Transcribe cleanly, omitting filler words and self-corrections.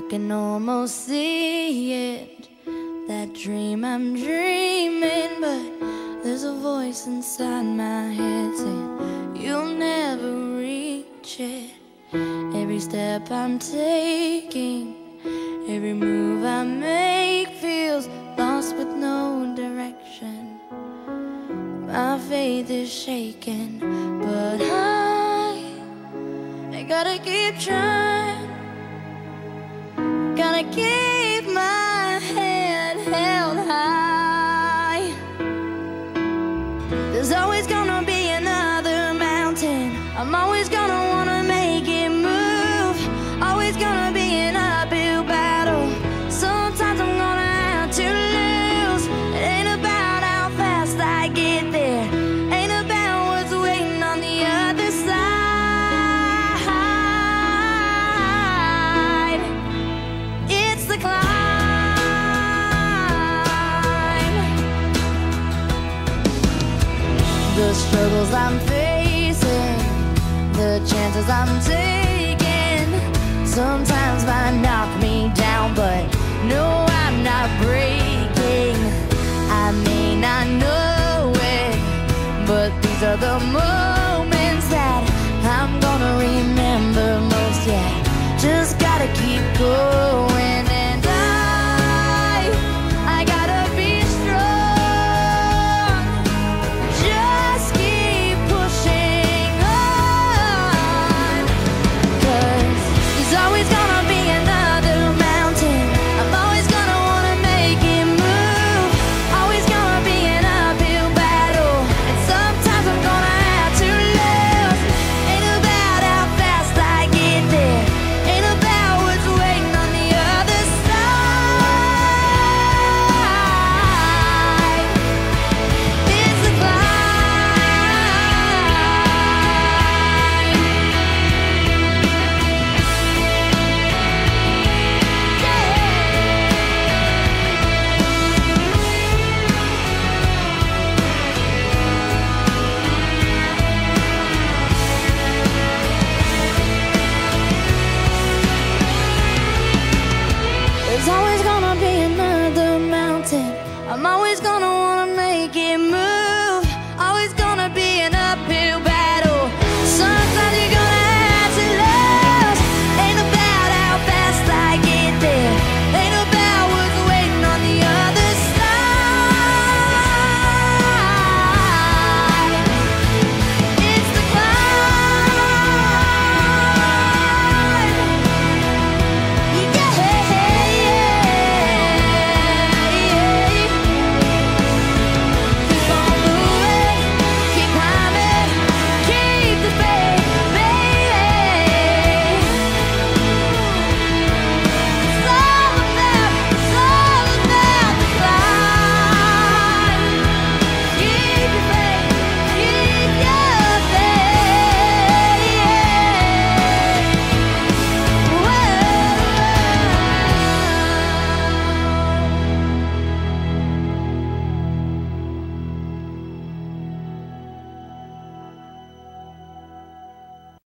can almost see it, that dream I'm dreaming, but there's a voice inside my head saying you'll never reach it. Every step I'm taking, every move I make feels lost with no direction. My faith is shaking, but I gotta keep trying. Gotta keep my head held high. There's always gonna be another mountain. I'm always gonna wanna make it move. Always gonna be an uphill battle. Sometimes I'm gonna have to lose. It ain't about how fast I get there, ain't about what's waiting on the other side. It's the climb. The struggles I'm facing, the chances I'm taking, sometimes might knock me down, but no, I'm not breaking. I may not know it, but these are the moments